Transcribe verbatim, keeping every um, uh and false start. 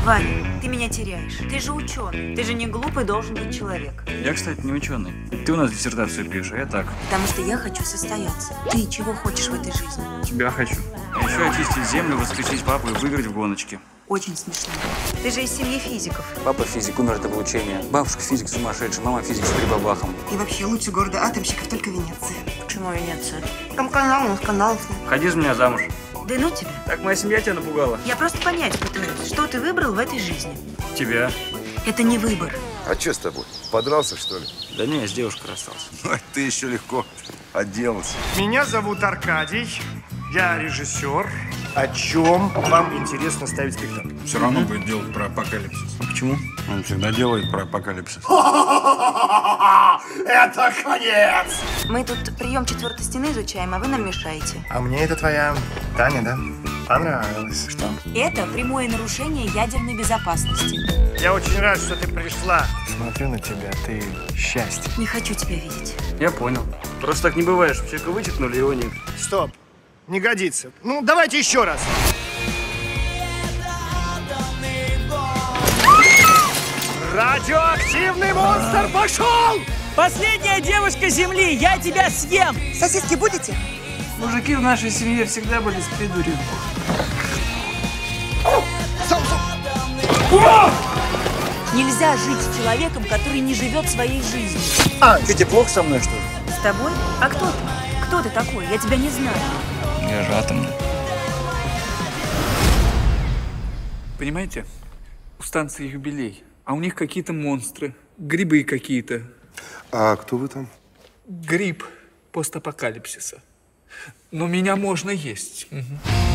Ваня, ты меня теряешь. Ты же ученый. Ты же не глупый должен быть человек. Я, кстати, не ученый. Ты у нас диссертацию пишешь, а я так. Потому что я хочу состояться. Ты чего хочешь в этой жизни? Тебя хочу. А еще очистить землю, воскресить папу и выиграть в гоночке. Очень смешно. Ты же из семьи физиков. Папа физик, умер от облучения. Бабушка физик сумасшедший, мама физик с прибабахом. И вообще лучше города атомщиков только Венеция. Почему Венеция? Там канал, у нас каналов нет. Ходи за меня замуж. Да ну тебя. Так моя семья тебя напугала. Я просто понять пытаюсь, что ты выбрал в этой жизни. Тебя. Это не выбор. А что с тобой? Подрался, что ли? Да не, я с девушкой расстался. Ой, ты еще легко отделался. Меня зовут Аркадий, я режиссер. О чем вам интересно ставить спектакль? Все равно будет делать про апокалипсис. Почему? Он всегда делает про апокалипсис. Это конец! Мы тут прием четвертой стены изучаем, а вы нам мешаете. А мне это твоя Таня, да? Понравилось. Что? Это прямое нарушение ядерной безопасности. Я очень рад, что ты пришла. Смотрю на тебя, ты счастье. Не хочу тебя видеть. Я понял. Просто так не бывает, что человека вычеркнули, его нет. Стоп, не годится. Ну, давайте еще раз. Радиоактивный монстр пошел! Последняя девушка Земли, я тебя съем! Сосиски будете? Мужики в нашей семье всегда были с придурью. Нельзя жить с человеком, который не живет своей жизнью. А, что, тебе плохо со мной, что ли? С тобой? А кто ты? Кто ты такой? Я тебя не знаю. Я же атомный. Понимаете, у станции юбилей, а у них какие-то монстры, грибы какие-то. А кто вы там? Гриб постапокалипсиса. Но меня можно есть. Угу.